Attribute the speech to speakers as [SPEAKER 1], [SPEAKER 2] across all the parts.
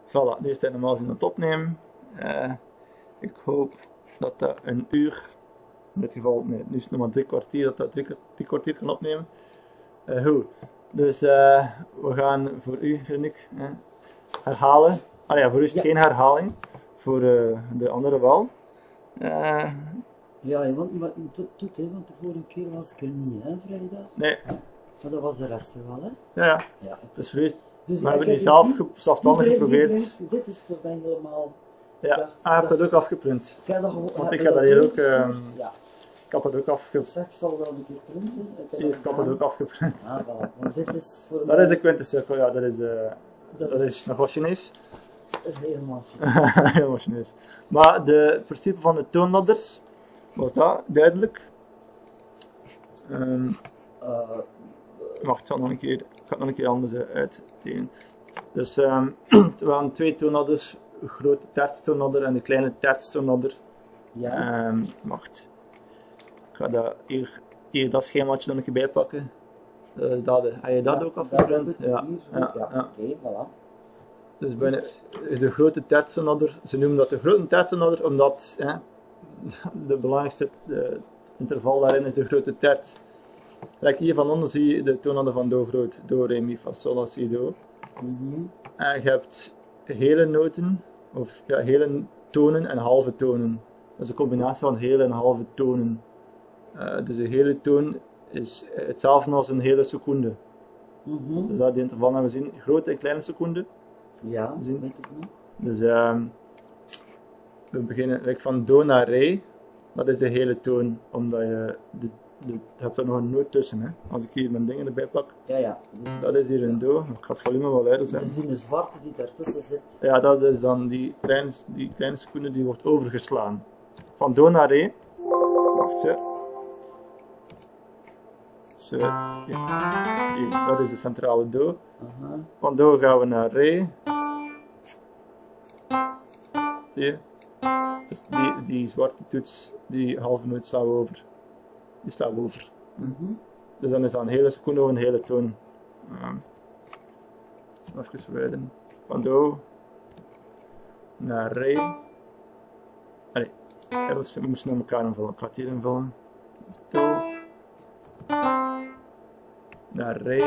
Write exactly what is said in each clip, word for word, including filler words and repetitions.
[SPEAKER 1] Voilà, nu is het normaal zien aan het opnemen. Uh, ik hoop dat dat een uur, in dit geval, nee, nu is het nog maar drie kwartier, dat dat drie, drie kwartier kan opnemen. Uh, goed, dus uh, we gaan voor u, vind ik, uh, herhalen. Ah ja, voor u is het ja. geen herhaling, voor uh, de andere wel. Uh,
[SPEAKER 2] ja, want maar, dat doet hè, want de vorige keer was ik er niet, hè, vrijdag?
[SPEAKER 1] Nee.
[SPEAKER 2] Maar dat was de rest er wel, hè?
[SPEAKER 1] Ja, ja.
[SPEAKER 2] ja.
[SPEAKER 1] Dus voor u,
[SPEAKER 2] dus
[SPEAKER 1] we hebben het nu zelf die, zelfstandig die geprobeerd.
[SPEAKER 2] Die dit is voor mij helemaal...
[SPEAKER 1] Ja,
[SPEAKER 2] dacht,
[SPEAKER 1] ah, ik heb het ook afgeprint.
[SPEAKER 2] Ik dat gewoon,
[SPEAKER 1] want ik heb dat hier ook... Uh,
[SPEAKER 2] ja.
[SPEAKER 1] Ik had het ook afgeprint.
[SPEAKER 2] Straks zal dat een keer printen.
[SPEAKER 1] Ik heb, ik heb het ook afgeprint.
[SPEAKER 2] Ah, voilà. Want dit is voor
[SPEAKER 1] dat mij... is de quintessirkel, ja, dat is, uh, dat, dat is, is nog wel Chinees.
[SPEAKER 2] Helemaal Chinees.
[SPEAKER 1] Helemaal Chinees. Maar de, het principe van de toonladders, was dat duidelijk? Um, uh, wacht, ik zal nog een keer, ik ga het nog een keer anders uittekenen. Dus um, we hadden twee toonladders, een grote tertstoonladder en een kleine tertstoonladder.
[SPEAKER 2] Ja.
[SPEAKER 1] Um, wacht. Ik ga dat hier, hier dat schemaatje nog een keer bijpakken. Uh, dat, heb je dat
[SPEAKER 2] ja,
[SPEAKER 1] ook afgeprint?
[SPEAKER 2] Ja,
[SPEAKER 1] ja, ja, ja.
[SPEAKER 2] Oké, okay, voilà.
[SPEAKER 1] Dus bijna de grote tertstoonladder, ze noemen dat de grote tertstoonladder omdat hè, de belangrijkste de interval daarin is de grote terts. Kijk, hier van onder zie je de toonladder van do groot, do, re, mi, fa, sol, la, si, do.
[SPEAKER 2] Mm-hmm.
[SPEAKER 1] En je hebt hele noten, of ja, hele tonen en halve tonen. Dat is een combinatie van hele en halve tonen. Uh, dus een hele toon is hetzelfde als een hele seconde.
[SPEAKER 2] Mm-hmm.
[SPEAKER 1] Dus dat die interval hebben we gezien, grote en kleine seconde.
[SPEAKER 2] Ja, zien. Weet ik nog.
[SPEAKER 1] Dus uh, we beginnen like, van do naar re, dat is de hele toon, omdat je, de, de, je hebt er nog een noot tussen. Hè? Als ik hier mijn dingen erbij pak,
[SPEAKER 2] ja, ja.
[SPEAKER 1] Dus dat is hier een do, ik ga het volume wel uit zijn.
[SPEAKER 2] Dus die zwarte die daartussen zit.
[SPEAKER 1] Ja, dat is dan die kleine, die kleine seconde die wordt overgeslaan. Van do naar re, wacht hè. Zo, hier, hier, dat is de centrale do.
[SPEAKER 2] Uh-huh.
[SPEAKER 1] Van do gaan we naar re. Zie je? Dus die, die zwarte toets, die halve noot slaan we over. Die slaan we over.
[SPEAKER 2] Mm-hmm.
[SPEAKER 1] Dus dan is dat een hele seconde of een hele toon. Um, even verwijderen. Van do naar re. Allee, we moesten naar elkaar invullen. Ik ga het hier invullen. Dus do naar re.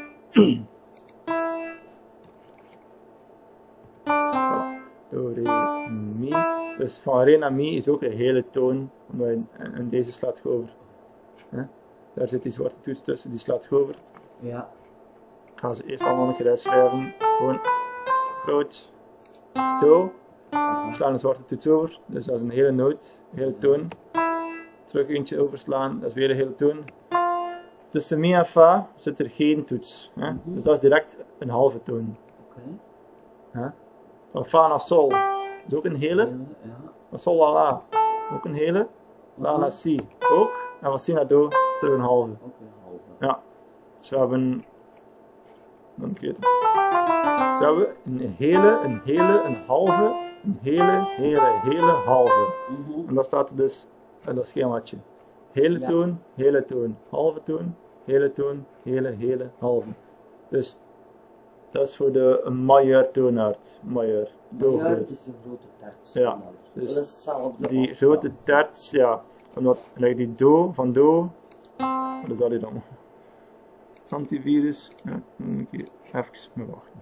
[SPEAKER 1] Do, re, mi. Dus van re naar mi is ook een hele toon, omdat je, en, en deze slaat je over. He? Daar zit die zwarte toets tussen, die slaat je over.
[SPEAKER 2] Ja.
[SPEAKER 1] Ik ga ze eerst allemaal een keer uitschrijven. Gewoon groot, do. We slaan een zwarte toets over, dus dat is een hele noot, een hele toon. Terug eentje overslaan, dat is weer een hele toon. Tussen mi en fa zit er geen toets, hè? Mm-hmm. Dus dat is direct een halve toon.
[SPEAKER 2] Okay.
[SPEAKER 1] Hè? Van fa naar sol is ook een hele.
[SPEAKER 2] Ja.
[SPEAKER 1] Van sol naar la ook een hele. La naar si ook. En van si naar do is er een halve.
[SPEAKER 2] Ook een halve.
[SPEAKER 1] Ja. Dus we hebben nog een keer. Dus we hebben een hele, een hele, een halve, een hele, hele, hele halve.
[SPEAKER 2] Mm-hmm.
[SPEAKER 1] En dat staat dus in dat schemaatje. Hele
[SPEAKER 2] ja.
[SPEAKER 1] toon, hele toon, halve toon, hele toon, hele, hele, halve. Dus dat is voor de majeur toonaard. Majeur.
[SPEAKER 2] Majeur is de grote terts.
[SPEAKER 1] Ja. Dus
[SPEAKER 2] dat is hetzelfde.
[SPEAKER 1] die grote terts, ja. Omdat like die do van do. Wat is dat hier dan? Antivirus. Ja, een keer even maar wachten.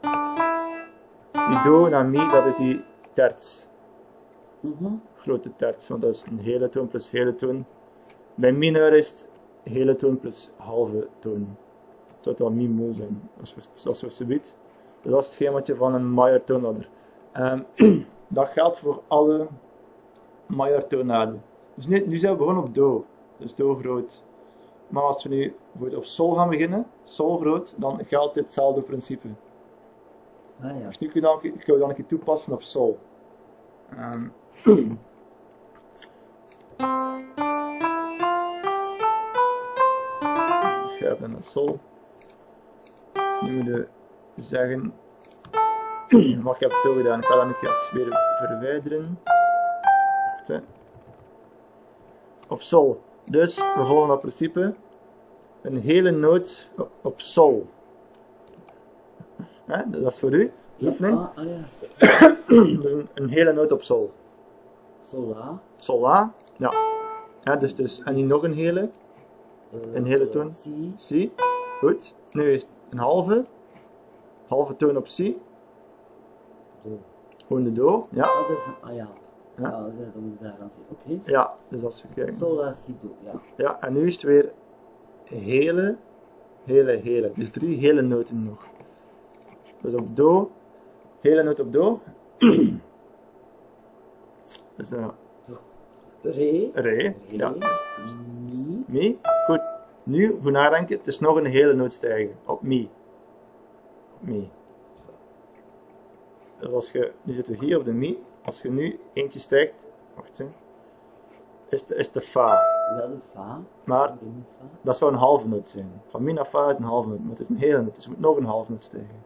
[SPEAKER 1] Die do naar mi, dat is die terts.
[SPEAKER 2] Mm-hmm.
[SPEAKER 1] Grote terts, want dat is een hele toon plus hele toon. Bij mineur is het hele toon plus halve toon. Het zou dan mi mo zijn, als we ze weet. Dus dat is het schemaatje van een major toonladder. Um, dat geldt voor alle major toonaarden. Dus nu, nu zijn we begonnen op do, dus do groot. Maar als we nu op sol gaan beginnen, sol groot, dan geldt dit hetzelfde principe.
[SPEAKER 2] Ah, ja.
[SPEAKER 1] Dus nu kun je, dan, kun je dan een keer toepassen op sol. Um, Schuif dan naar sol. Dus nu moeten we zeggen. Maar ik heb het zo gedaan, ik ga dat een keer weer verwijderen. Wacht, hè. Op sol. Dus we volgen dat principe. Een hele noot op sol. Hè, dat is voor u. oefening.
[SPEAKER 2] Ah, ah, ja.
[SPEAKER 1] Dus een, een hele noot op sol.
[SPEAKER 2] Sol La.
[SPEAKER 1] Sol La, ja. Ja, dus, dus, en nu nog een hele,
[SPEAKER 2] Uh,
[SPEAKER 1] een hele toon.
[SPEAKER 2] Si.
[SPEAKER 1] Si, goed. Nu is een halve, halve toon op Si,
[SPEAKER 2] Do.
[SPEAKER 1] gewoon de Do, ja.
[SPEAKER 2] Ah, dat is een, ah ja.
[SPEAKER 1] Ja.
[SPEAKER 2] Ja, dat dat moet je daar aan zien. Oké.
[SPEAKER 1] Ja, dus als we kijken.
[SPEAKER 2] Sol La Si Do, ja.
[SPEAKER 1] Ja, en nu is het weer hele, hele, hele. Dus drie hele noten nog. Dus op Do, hele noot op Do. Dus uh,
[SPEAKER 2] Re.
[SPEAKER 1] Re, ja. Dus, dus
[SPEAKER 2] Mi.
[SPEAKER 1] Mi, goed. Nu, goed nadenken, het is nog een hele noot stijgen. Op Mi. Op Mi. Dus als je, nu zitten we hier op de Mi. Als je nu eentje stijgt, wacht eens, is de, is de Fa.
[SPEAKER 2] Ja, de Fa.
[SPEAKER 1] Maar
[SPEAKER 2] Re, Mi, Fa.
[SPEAKER 1] dat zou een halve noot zijn. Van Mi naar Fa is een halve noot, maar het is een hele noot, dus je moet nog een halve noot stijgen.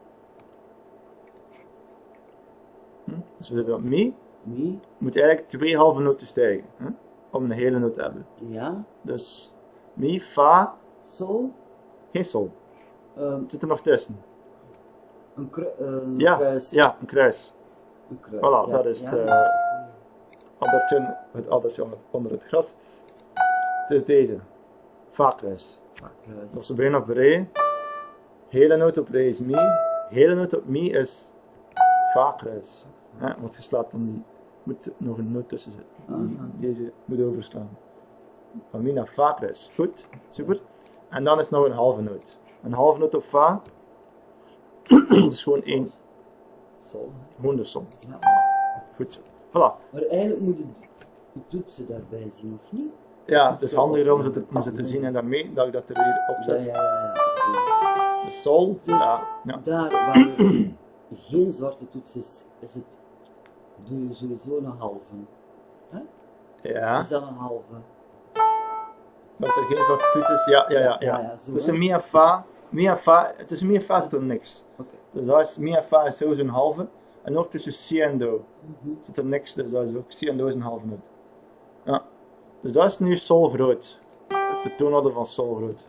[SPEAKER 1] Hm? Dus we zitten op Mi.
[SPEAKER 2] Mi.
[SPEAKER 1] Je moet eigenlijk twee halve noten stijgen, hè? Om een hele noot te hebben.
[SPEAKER 2] Ja.
[SPEAKER 1] Dus Mi, Fa,
[SPEAKER 2] Sol.
[SPEAKER 1] geen Sol.
[SPEAKER 2] Um,
[SPEAKER 1] Het zit er nog tussen.
[SPEAKER 2] een, kru een
[SPEAKER 1] Ja,
[SPEAKER 2] kruis.
[SPEAKER 1] ja, een kruis.
[SPEAKER 2] Een kruis.
[SPEAKER 1] Voilà,
[SPEAKER 2] ja.
[SPEAKER 1] dat is
[SPEAKER 2] ja.
[SPEAKER 1] het uh, addertje, het addertje onder- onder het gras. Het is deze. Fa-kruis.
[SPEAKER 2] Ah, kruis.
[SPEAKER 1] Als we beginnen op Re, hele noot op Re is Mi, hele noot op Mi is Fa-kruis. Hè, want je slaat dan die, moet nog een noot tussen zitten. Die-
[SPEAKER 2] Aha.
[SPEAKER 1] Deze moet overslaan. Van Mi naar Fa-kruis. Goed, super. En dan is nog een halve noot. Een halve noot op Fa, dat is gewoon één,
[SPEAKER 2] Sol.
[SPEAKER 1] gewoon de som.
[SPEAKER 2] Ja.
[SPEAKER 1] Goed zo. Voilà.
[SPEAKER 2] Maar eigenlijk moet je de toetsen daarbij zien, of niet?
[SPEAKER 1] Ja, het is handiger om ze te, om ze te zien en daarmee dat ik dat er hier op
[SPEAKER 2] Ja,
[SPEAKER 1] zet.
[SPEAKER 2] ja, ja. ja.
[SPEAKER 1] De sol,
[SPEAKER 2] Dus
[SPEAKER 1] ja, ja.
[SPEAKER 2] daar waar er geen zwarte toets is, is het, doe je sowieso een halve. Hè?
[SPEAKER 1] Ja,
[SPEAKER 2] Is dat een halve?
[SPEAKER 1] dat er geen zwarte toets is, ja, ja, ja.
[SPEAKER 2] Ja,
[SPEAKER 1] ja.
[SPEAKER 2] ja, zo,
[SPEAKER 1] Tussen
[SPEAKER 2] hè?
[SPEAKER 1] Mi en Fa, Mi en Fa, tussen Mi en Fa zit er niks.
[SPEAKER 2] Oké.
[SPEAKER 1] Dus dat is, Mi en Fa is sowieso een halve. En ook tussen Si en Do
[SPEAKER 2] Mhm.
[SPEAKER 1] zit er niks, dus dat is ook, Si en Do is een halve noot. Ja. Dus dat is nu sol groot. De toonladder van sol groot.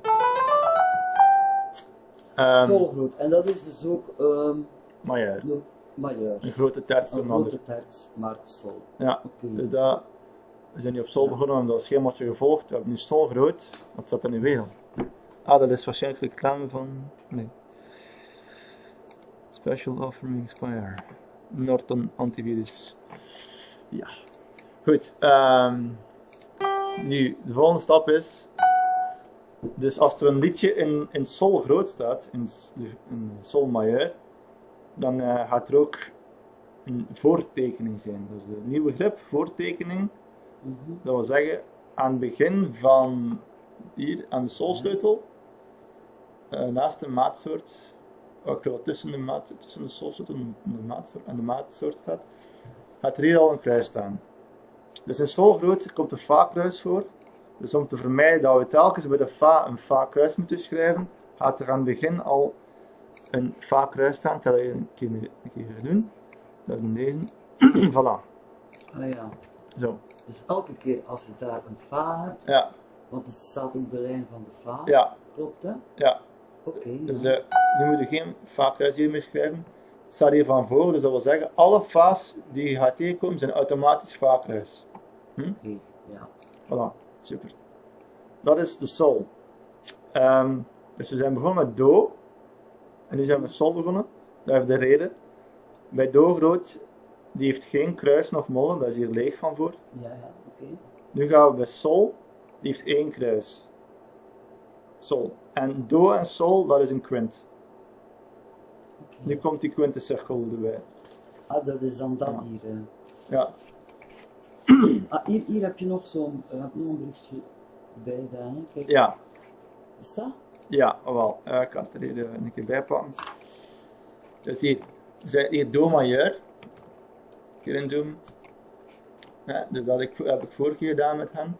[SPEAKER 1] Um,
[SPEAKER 2] Sol groot. En dat is dus ook um,
[SPEAKER 1] Maar ja,
[SPEAKER 2] nog majeur.
[SPEAKER 1] een grote
[SPEAKER 2] Een
[SPEAKER 1] tertstoonladder.
[SPEAKER 2] grote terts, maar sol.
[SPEAKER 1] Ja.
[SPEAKER 2] Oké.
[SPEAKER 1] Dus dat, we zijn nu op sol begonnen, we hebben dat schemaatje gevolgd. We hebben nu sol groot. Wat staat er nu weer aan? Ah, dat is waarschijnlijk reclame van. Nee. Special offering expire. Norton antivirus. Ja. Goed. Um, nu, de volgende stap is. Dus als er een liedje in, in sol groot staat, in, s- de- in sol majeur, dan uh, gaat er ook een voortekening zijn. Dus een nieuw begrip, voortekening.
[SPEAKER 2] Mhm.
[SPEAKER 1] Dat wil zeggen, aan het begin van hier, aan de solsleutel, uh, naast de maatsoort, ook wat tussen de, maat, tussen de solsleutel en de maatsoort, en de maatsoort staat, gaat er hier al een kruis staan. Dus in solgroot komt een fa-kruis voor. Dus om te vermijden dat we telkens bij de fa een fa-kruis moeten schrijven, gaat er aan het begin al een fa-kruis staan. Ik ga dat hier een keer, een keer doen. Dat is in deze. Voilà.
[SPEAKER 2] Ah ja.
[SPEAKER 1] Zo.
[SPEAKER 2] Dus elke keer als je daar een fa hebt,
[SPEAKER 1] Ja.
[SPEAKER 2] want het staat op de lijn van de fa,
[SPEAKER 1] Ja.
[SPEAKER 2] klopt hè?
[SPEAKER 1] Ja.
[SPEAKER 2] Oké.
[SPEAKER 1] Dus
[SPEAKER 2] ja.
[SPEAKER 1] uh, nu moet je geen fa-kruis hiermee schrijven. Het staat hier van voor, dus dat wil zeggen, alle fa's die je gaat tegenkomen zijn automatisch fa-kruis. Hm?
[SPEAKER 2] Oké, ja.
[SPEAKER 1] Voilà, super. Dat is de sol. Um, dus we zijn begonnen met do. En nu zijn we met sol begonnen. Dat heeft de reden. Bij do groot, die heeft geen kruisen of mollen, dat is hier leeg van voor.
[SPEAKER 2] Ja, ja, oké.
[SPEAKER 1] Nu gaan we bij sol, die heeft één kruis. Sol. En do en sol, dat is een kwint.
[SPEAKER 2] Oké.
[SPEAKER 1] Nu komt die kwintencirkel erbij.
[SPEAKER 2] Ah, dat is dan dat
[SPEAKER 1] Ja.
[SPEAKER 2] hier. eh.
[SPEAKER 1] Ja,
[SPEAKER 2] Ah, hier, hier heb je nog zo'n uh, nog een berichtje bij daar, hè? Kijk.
[SPEAKER 1] ja,
[SPEAKER 2] Is dat?
[SPEAKER 1] ja, wel. Uh, ik ga het er hier uh, een keer bij pakken. Dus hier, we zijn hier do majeur. Een keer in doen. Ja, dus dat ik, heb ik vorige keer gedaan met hen.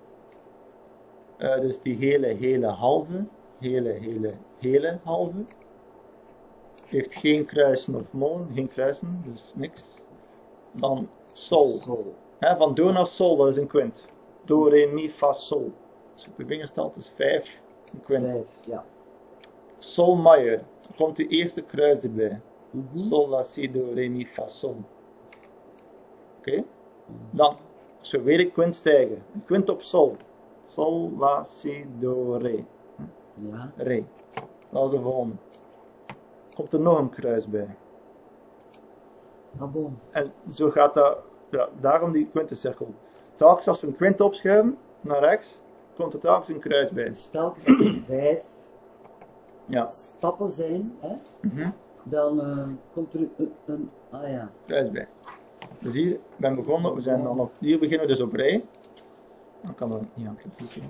[SPEAKER 1] Uh, dus die hele, hele halve, hele, hele, hele halve. Heeft geen kruisen of mollen, geen kruisen, dus niks. Dan sol.
[SPEAKER 2] Sol.
[SPEAKER 1] Hè, van do naar sol, dat is een kwint. Do, re, mi, fa, sol. Dus op je vingerstelt is vijf, een kwint.
[SPEAKER 2] Vijf, ja.
[SPEAKER 1] Sol majeur, dan komt de eerste kruis erbij.
[SPEAKER 2] Mhm.
[SPEAKER 1] Sol, la, si, do, re, mi, fa, sol. Oké? Dan, als we weer een kwint stijgen. Een kwint op sol. Sol, la, si, do, re.
[SPEAKER 2] Ja.
[SPEAKER 1] Re. Dat is de volgende. Komt er nog een kruis bij.
[SPEAKER 2] Ah, bon.
[SPEAKER 1] En zo gaat dat, ja, daarom die kwintencirkel. Telkens als we een kwint opschuiven, naar rechts, komt er telkens een kruis bij.
[SPEAKER 2] Dus telkens als er vijf
[SPEAKER 1] Ja.
[SPEAKER 2] stappen zijn, hè,
[SPEAKER 1] Mhm.
[SPEAKER 2] dan uh, komt er een, een, ah ja.
[SPEAKER 1] Kruis bij. Dus hier, ik ben begonnen, we zijn dan op, hier beginnen we dus op rij. Dan kan dat niet aan klikken.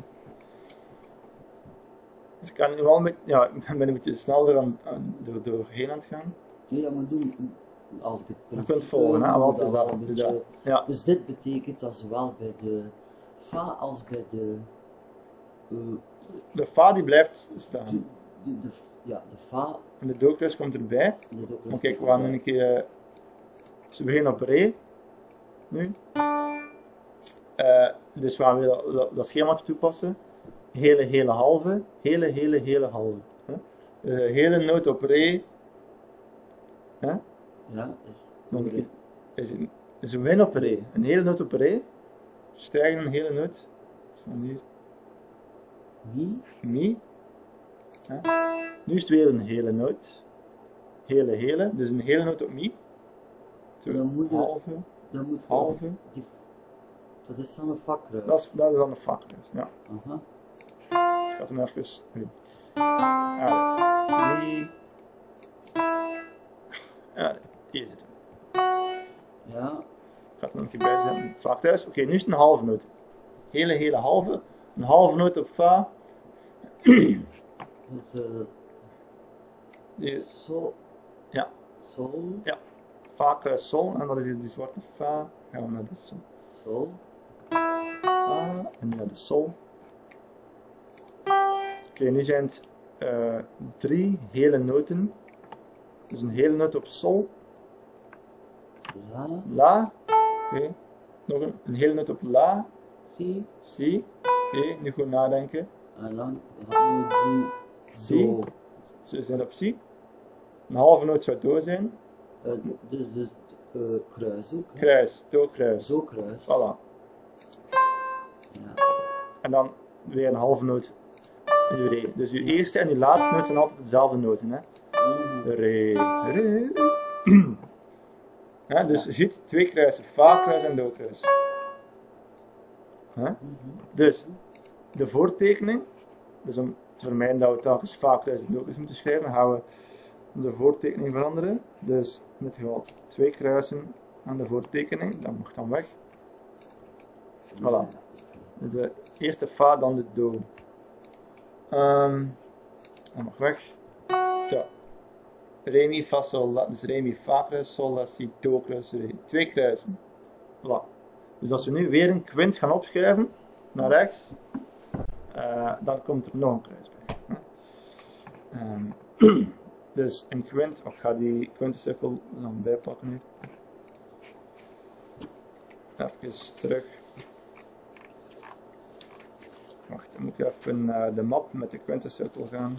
[SPEAKER 1] Dus ik kan nu wel met, ja, ik ben een beetje sneller aan, aan, door, doorheen aan het gaan.
[SPEAKER 2] Ja, maar doen, als ik het
[SPEAKER 1] Je kunt
[SPEAKER 2] principe
[SPEAKER 1] volgen, hè,
[SPEAKER 2] doe,
[SPEAKER 1] want
[SPEAKER 2] dan
[SPEAKER 1] is dat,
[SPEAKER 2] wel een
[SPEAKER 1] dus,
[SPEAKER 2] beetje-
[SPEAKER 1] ja.
[SPEAKER 2] Dus dit betekent dat zowel bij de fa als bij de, uh,
[SPEAKER 1] De fa die blijft
[SPEAKER 2] de,
[SPEAKER 1] staan.
[SPEAKER 2] de, de, ja, de fa,
[SPEAKER 1] En de doorkruis komt erbij.
[SPEAKER 2] de doorkruis
[SPEAKER 1] Maar kijk,
[SPEAKER 2] komt
[SPEAKER 1] we gaan nu
[SPEAKER 2] erbij.
[SPEAKER 1] een keer, uh, dus we beginnen op re. Nu. Uh, dus we gaan weer dat, dat, dat schemaatje toepassen. Hele, hele, halve. Hele, hele, hele, halve. Hè? Dus een hele noot op re. Hè?
[SPEAKER 2] Ja, is,
[SPEAKER 1] Nog een keer. Is een, is een win op re. Een hele noot op re. Stijgen een hele noot. Van hier.
[SPEAKER 2] mi,
[SPEAKER 1] Mi. Hè? Nu is het weer een hele noot. Hele, hele. Dus een hele noot op mi. Zo,
[SPEAKER 2] Dan moet je-
[SPEAKER 1] halve.
[SPEAKER 2] dan moet je
[SPEAKER 1] Halve.
[SPEAKER 2] die, dat is dan een vakkruis.
[SPEAKER 1] Dat is, dat is dan de vakkruis. Ja.
[SPEAKER 2] Aha.
[SPEAKER 1] Ik ga hem even. Nu. Ah, mi. Ja, hier zit hem.
[SPEAKER 2] Ja,
[SPEAKER 1] Ik ga het er nog een keer bij zetten. Vakkruis. Oké, nu is het een halve noot. Hele, hele halve. Een halve noot op fa.
[SPEAKER 2] dus uh,
[SPEAKER 1] Die-
[SPEAKER 2] sol,
[SPEAKER 1] Ja.
[SPEAKER 2] sol,
[SPEAKER 1] Ja. Fa kruis sol. En dat is hier die zwarte fa. Gaan we naar de sol.
[SPEAKER 2] sol,
[SPEAKER 1] Fa. En naar de sol. Oké, nu zijn het uh, drie hele noten. Dus een hele noot op sol.
[SPEAKER 2] la,
[SPEAKER 1] La. Oké. Nog een, een hele noot op la.
[SPEAKER 2] si,
[SPEAKER 1] Si. Oké, nu goed nadenken.
[SPEAKER 2] en dan gaan we die
[SPEAKER 1] Si.
[SPEAKER 2] do.
[SPEAKER 1] Ze zijn op si. Een halve noot zou do zijn.
[SPEAKER 2] Uh, dus dus uh, kruis ook, hè?
[SPEAKER 1] Kruis, do kruis.
[SPEAKER 2] Zo kruis.
[SPEAKER 1] Voilà.
[SPEAKER 2] Ja.
[SPEAKER 1] En dan weer een halve noot in uw re. Dus uw eerste en uw laatste noot zijn altijd dezelfde noten. Hè?
[SPEAKER 2] Mhm.
[SPEAKER 1] Re, re. Ja, dus je ziet twee kruisen, fa kruis en do kruis. Hè?
[SPEAKER 2] Mhm.
[SPEAKER 1] Dus de voortekening, dus om te vermijden dat we telkens fa kruis en do kruis moeten schrijven, dan gaan we onze voortekening veranderen. Dus in dit geval twee kruisen aan de voortekening, dat mag dan weg. Voilà. Dus de eerste fa, dan de do. Um, dat mag weg. Zo. Re, mi, fa, sol, la. Dus re, mi, fa kruis, sol, la, si, do kruis, re. Twee kruisen. Voilà. Dus als we nu weer een kwint gaan opschuiven, naar rechts, uh, dan komt er nog een kruis bij. Um, dus een kwint, ik ga die kwintencirkel dan bijpakken nu. Even terug. Wacht, dan moet ik even naar de map met de kwintencirkel gaan.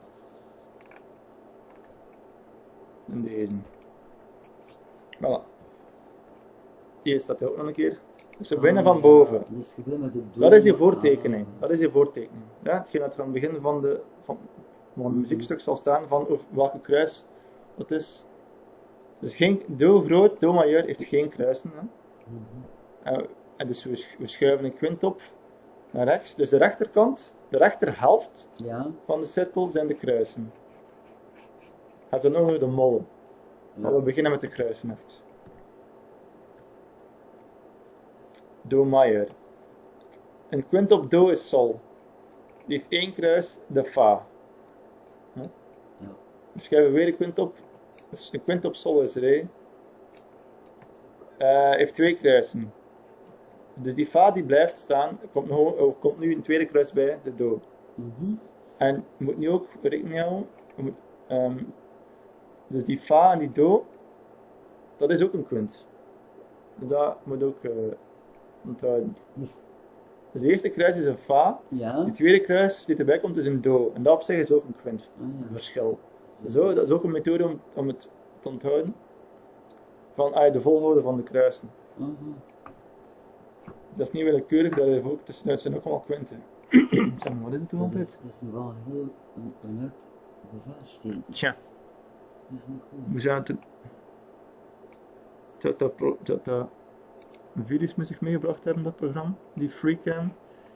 [SPEAKER 1] En deze. Voilà. Hier staat hij ook nog een keer. Dus we beginnen van boven.
[SPEAKER 2] Dus je begint met de do.
[SPEAKER 1] Dat is je voortekening. Dat is je voortekening. Ja, hetgeen dat er aan het begin van, de, van, van het muziekstuk zal staan, van over welke kruis dat is. Dus geen, do groot, do majeur heeft geen kruisen. Hè.
[SPEAKER 2] Mhm.
[SPEAKER 1] En, en dus we, sch- we schuiven een kwint op naar rechts. Dus de rechterkant, de rechterhelft
[SPEAKER 2] Ja.
[SPEAKER 1] van de cirkel zijn de kruisen. Je hebt dan ook nog de mollen. Maar we beginnen met de kruisen even. Do majeur. Een kwint op do is sol. Die heeft één kruis, de fa. Huh?
[SPEAKER 2] Ja.
[SPEAKER 1] We schrijven weer een kwint op. Dus een kwint op sol is re. Uh, heeft twee kruisen. Dus die fa die blijft staan. Er komt, nog, er komt nu een tweede kruis bij, de do.
[SPEAKER 2] Mhm.
[SPEAKER 1] En je moet nu ook rekening houden. je moet, um, dus die fa en die do, dat is ook een kwint. Dus dat moet ook uh, onthouden. Dus de eerste kruis is een fa.
[SPEAKER 2] Ja.
[SPEAKER 1] Die tweede kruis die erbij komt is een do. En dat op zich is ook een kwint.
[SPEAKER 2] Ah, ja.
[SPEAKER 1] Verschil. Zo, dat is ook een methode om, om het te onthouden. Van ah, de volgorde van de kruisen.
[SPEAKER 2] Mhm.
[SPEAKER 1] Dat is niet willekeurig, dat heeft ook, dus het zijn ook allemaal kwinten. Zeg maar, wat is het toen
[SPEAKER 2] Dat is,
[SPEAKER 1] altijd?
[SPEAKER 2] dat is nu wel heel een, een uit gevaarsteen.
[SPEAKER 1] Tja,
[SPEAKER 2] Dat is niet goed.
[SPEAKER 1] we zaten. Dat dat, pro, dat dat video's met zich meegebracht hebben, dat programma, die FreeCam.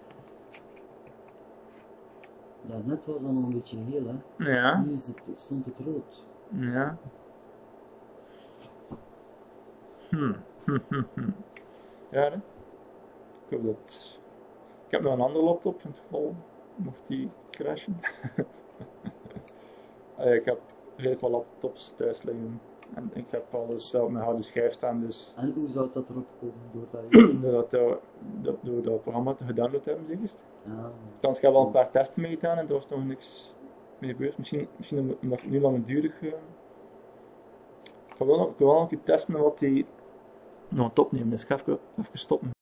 [SPEAKER 2] Daarnet was dat nog een beetje heel, hè.
[SPEAKER 1] Ja,
[SPEAKER 2] Nu is het, stond het rood.
[SPEAKER 1] ja. Hm, hm, hm, hm. Ja, hè? Ik hoop dat. Ik heb nog een andere laptop in het geval, mocht die crashen. uh, ik heb redelijk wat laptops thuis liggen en ik heb alles zelf met harde schijf staan, dus
[SPEAKER 2] En hoe zou dat erop komen doordat je...
[SPEAKER 1] doordat uh, door, door dat programma te gedownload hebben, zeg eens.
[SPEAKER 2] Ja,
[SPEAKER 1] Althans, ik heb al een paar testen mee gedaan en er was nog niks mee gebeurd. Misschien, misschien nog nu langdurig. Uh... Ik wil wel nog ik wil wel nog een keer testen wat die nog aan het opnemen is. Ik ga even, even stoppen.